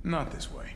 Not this way.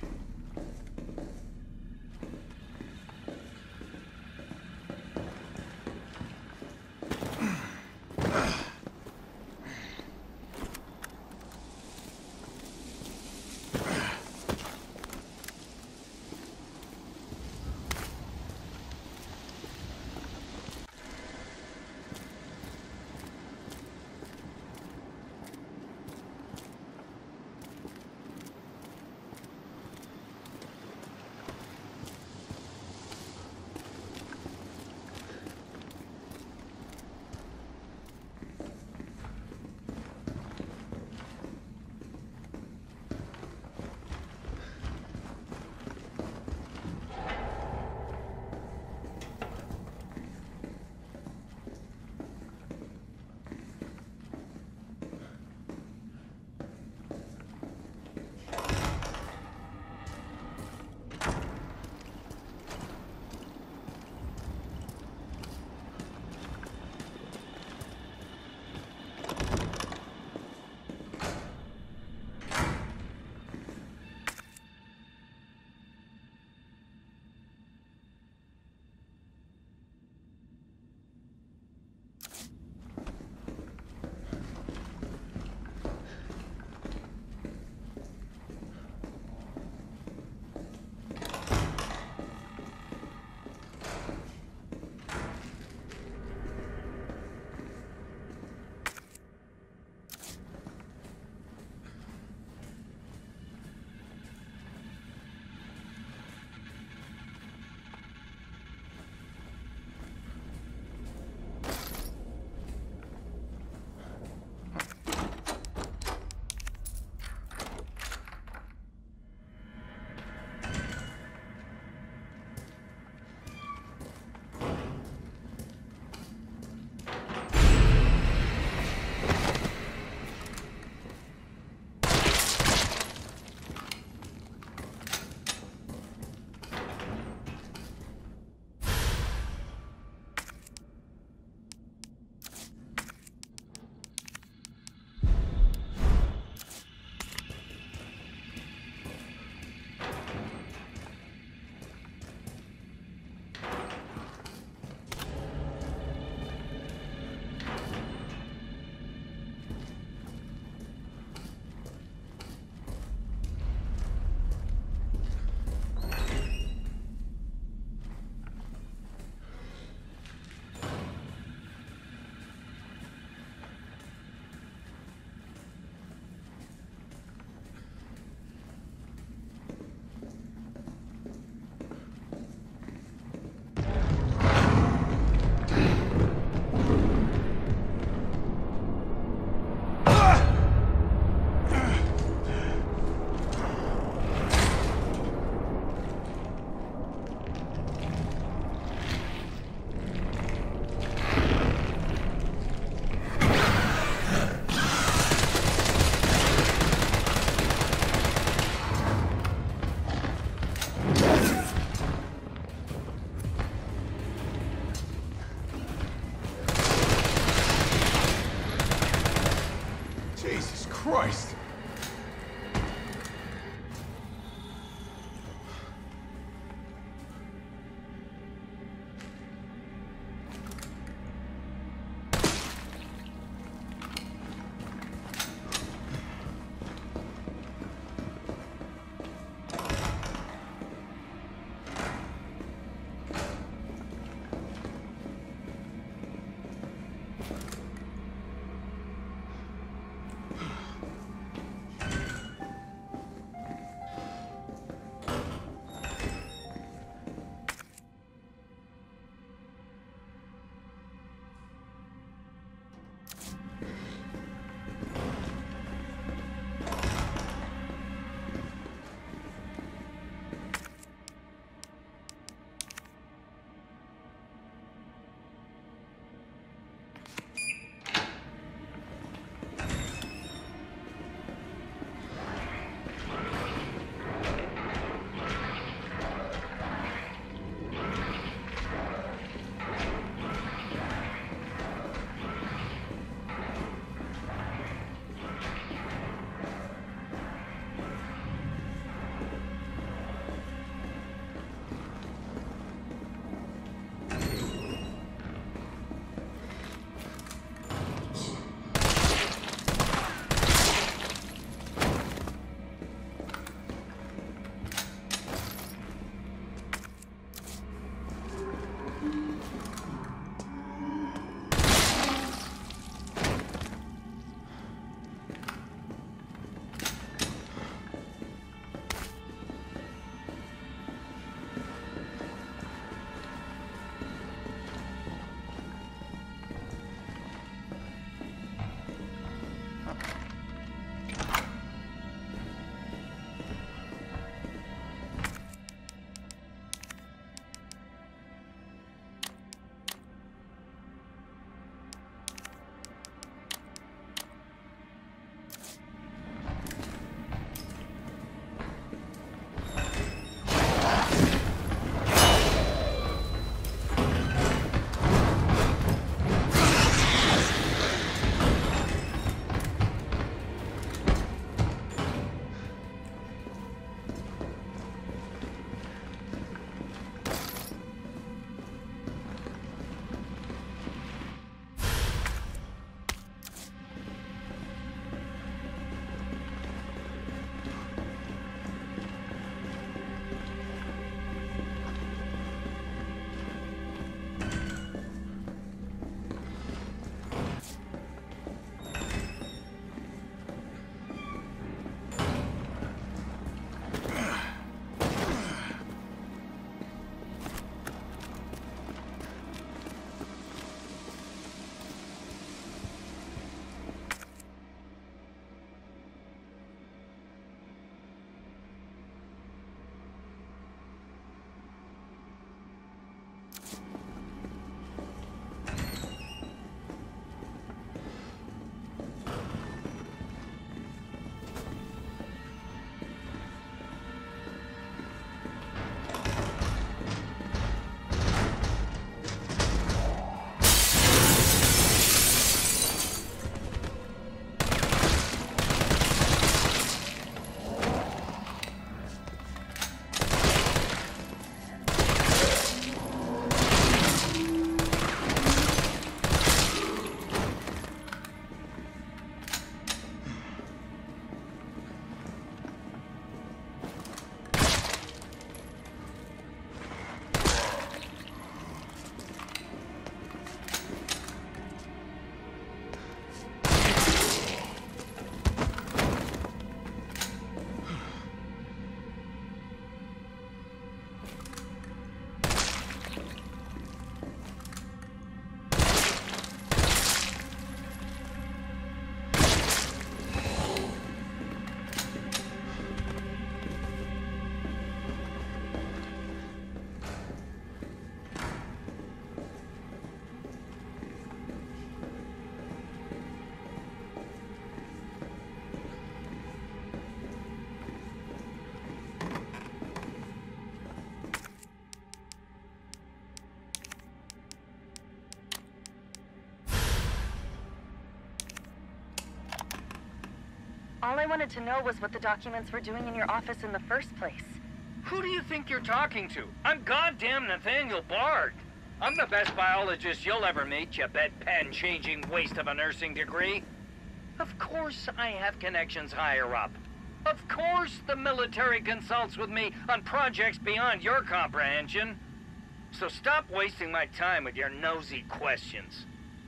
I wanted to know was what the documents were doing in your office in the first place. Who do you think you're talking to? I'm goddamn Nathaniel Bard. I'm the best biologist you'll ever meet, you bedpan-changing waste of a nursing degree. Of course I have connections higher up. Of course the military consults with me on projects beyond your comprehension. So stop wasting my time with your nosy questions.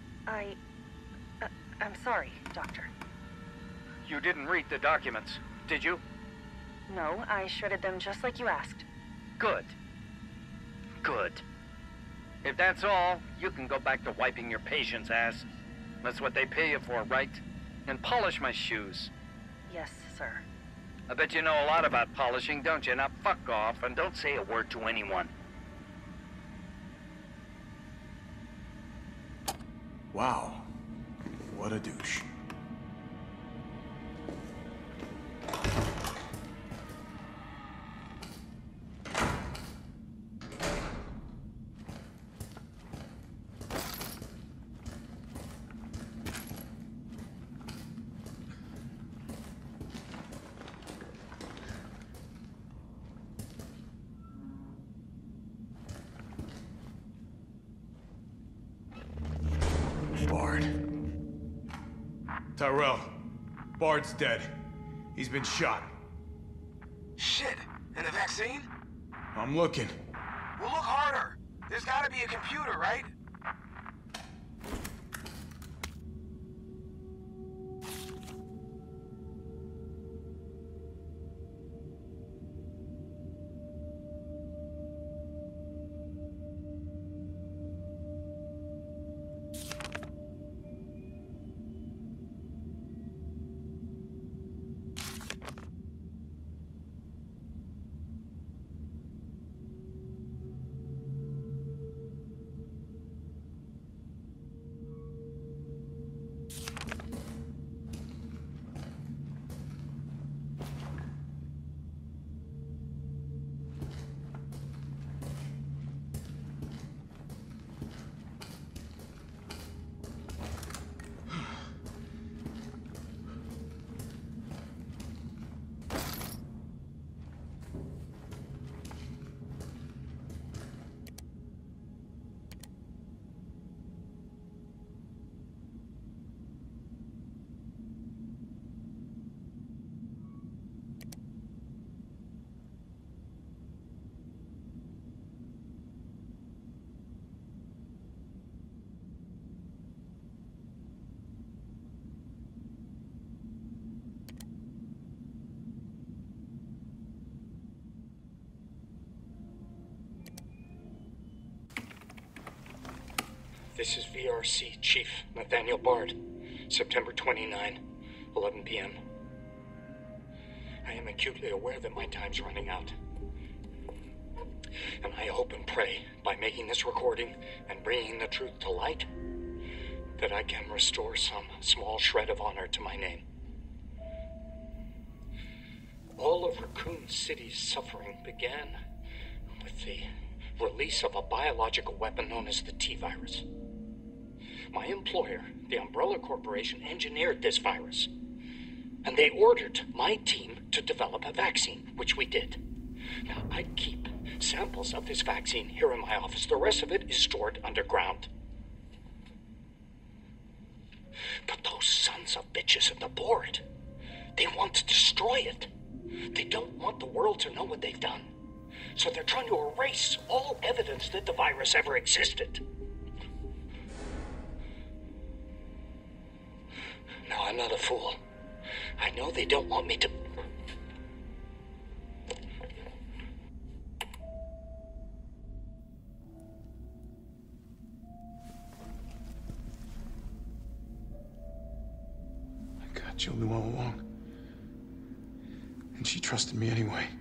I'm sorry, Doctor. You didn't read the documents, did you? No, I shredded them just like you asked. Good. Good. If that's all, you can go back to wiping your patient's ass. That's what they pay you for, right? And polish my shoes. Yes, sir. I bet you know a lot about polishing, don't you? Now fuck off and don't say a word to anyone. Wow. What a douche. Bard. Tyrell, Bard's dead. He's been shot. Shit, and the vaccine? I'm looking. Well, look harder. There's gotta be a computer, right? This is VRC Chief Nathaniel Bard, September 29, 11 p.m. I am acutely aware that my time's running out. And I hope and pray, by making this recording and bringing the truth to light, that I can restore some small shred of honor to my name. All of Raccoon City's suffering began with the release of a biological weapon known as the T-virus. My employer, the Umbrella Corporation, engineered this virus. And they ordered my team to develop a vaccine, which we did. Now, I keep samples of this vaccine here in my office. The rest of it is stored underground. But those sons of bitches at the board, they want to destroy it. They don't want the world to know what they've done. So they're trying to erase all evidence that the virus ever existed. No, I'm not a fool. I know they don't want me to... I got Jill knew all along. And she trusted me anyway.